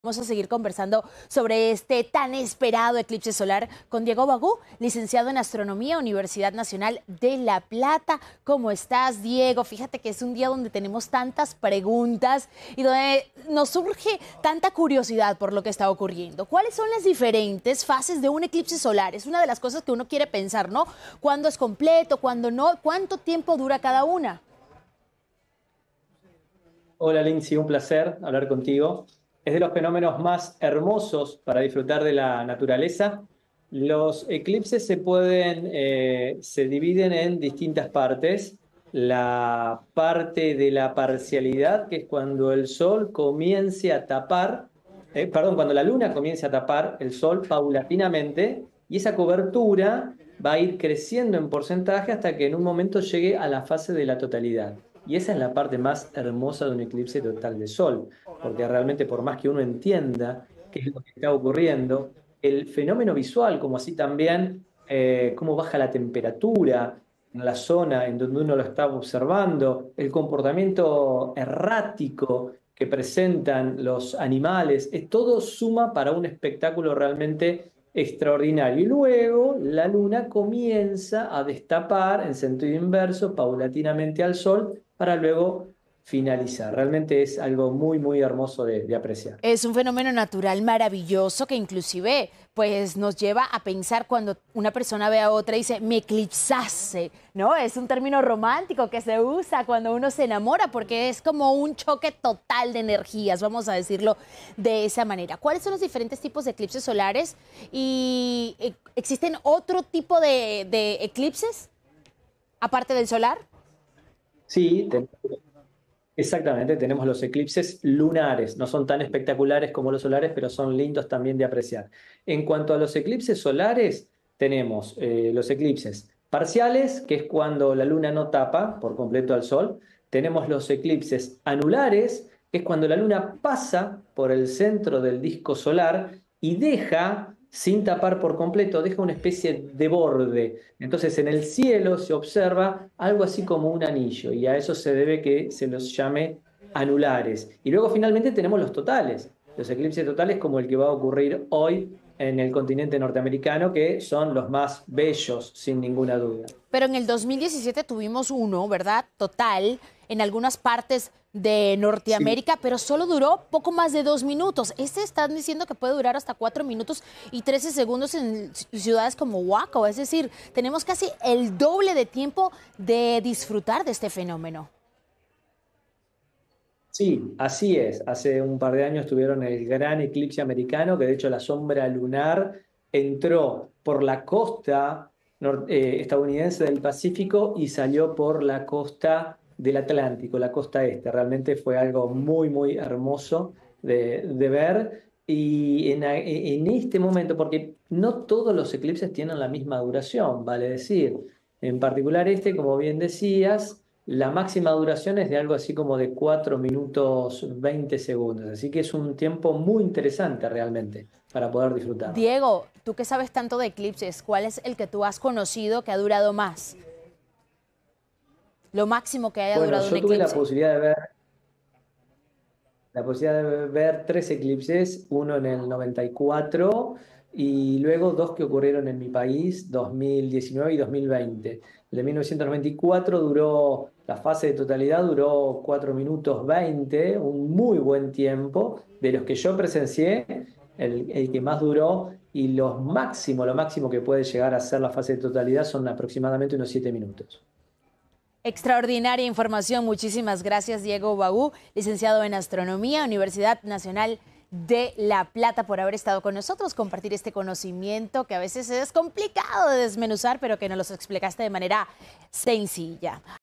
Vamos a seguir conversando sobre este tan esperado eclipse solar con Diego Bagú, licenciado en Astronomía, Universidad Nacional de La Plata. ¿Cómo estás, Diego? Fíjate que es un día donde tenemos tantas preguntas y donde nos surge tanta curiosidad por lo que está ocurriendo. ¿Cuáles son las diferentes fases de un eclipse solar? Es una de las cosas que uno quiere pensar, ¿no? ¿Cuándo es completo? ¿Cuándo no? ¿Cuánto tiempo dura cada una? Hola Lindsay, un placer hablar contigo. Es de los fenómenos más hermosos para disfrutar de la naturaleza. Los eclipses se dividen en distintas partes. La parte de la parcialidad, que es cuando el sol comience a tapar, cuando la luna comience a tapar el sol paulatinamente, y esa cobertura va a ir creciendo en porcentaje hasta que en un momento llegue a la fase de la totalidad. Y esa es la parte más hermosa de un eclipse total de sol, porque realmente por más que uno entienda qué es lo que está ocurriendo, el fenómeno visual, como así también cómo baja la temperatura en la zona en donde uno lo está observando, el comportamiento errático que presentan los animales, todo suma para un espectáculo realmente extraordinario. Y luego la luna comienza a destapar en sentido inverso, paulatinamente al sol, para luego finalizar. Realmente es algo muy, muy hermoso de apreciar. Es un fenómeno natural maravilloso que inclusive pues nos lleva a pensar cuando una persona ve a otra y dice, me eclipsaste, ¿no? Es un término romántico que se usa cuando uno se enamora porque es como un choque total de energías, vamos a decirlo de esa manera. ¿Cuáles son los diferentes tipos de eclipses solares? ¿Y existen otro tipo de eclipses aparte del solar? Sí, exactamente, tenemos los eclipses lunares. No son tan espectaculares como los solares, pero son lindos también de apreciar. En cuanto a los eclipses solares, tenemos los eclipses parciales, que es cuando la luna no tapa por completo al sol. Tenemos los eclipses anulares, que es cuando la luna pasa por el centro del disco solar y deja, sin tapar por completo, deja una especie de borde. Entonces en el cielo se observa algo así como un anillo y a eso se debe que se los llame anulares. Y luego finalmente tenemos los totales, los eclipses totales como el que va a ocurrir hoy en el continente norteamericano, que son los más bellos, sin ninguna duda. Pero en el 2017 tuvimos uno, ¿verdad? Total, en algunas partes de Sí, Norteamérica, pero solo duró poco más de 2 minutos. Este están diciendo que puede durar hasta 4 minutos y 13 segundos en ciudades como Waco. Es decir, tenemos casi el doble de tiempo de disfrutar de este fenómeno. sí, así es. Hace un par de años tuvieron el gran eclipse americano, que de hecho la sombra lunar entró por la costa estadounidense del Pacífico y salió por la costa del Atlántico, la costa este. Realmente fue algo muy, muy hermoso de ver. Y en este momento, porque no todos los eclipses tienen la misma duración, vale decir, en particular este, como bien decías. La máxima duración es de algo así como de 4 minutos 20 segundos, así que es un tiempo muy interesante realmente para poder disfrutarlo. Diego, tú que sabes tanto de eclipses, ¿cuál es el que tú has conocido que ha durado más? Lo máximo que haya Bueno, durado un yo tuve eclipse. la posibilidad de ver tres eclipses, uno en el 94 y luego dos que ocurrieron en mi país, 2019 y 2020. El de 1994 duró, la fase de totalidad duró 4 minutos 20, un muy buen tiempo. De los que yo presencié, el que más duró y lo máximo que puede llegar a ser la fase de totalidad son aproximadamente unos 7 minutos. Extraordinaria información. Muchísimas gracias, Diego Bagú, licenciado en Astronomía, Universidad Nacional de La Plata, por haber estado con nosotros, compartir este conocimiento que a veces es complicado de desmenuzar, pero que nos lo explicaste de manera sencilla.